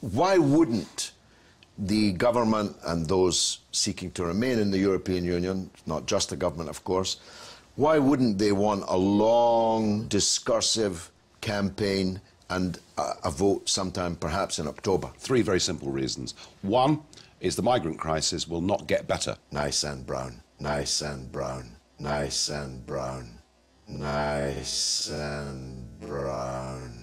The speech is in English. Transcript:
Why wouldn't the government and those seeking to remain in the European Union, not just the government, of course, why wouldn't they want a long, discursive campaign and a vote sometime perhaps in October? Three very simple reasons. One is the migrant crisis will not get better. Nice and brown, nice and brown, nice and brown, nice and brown.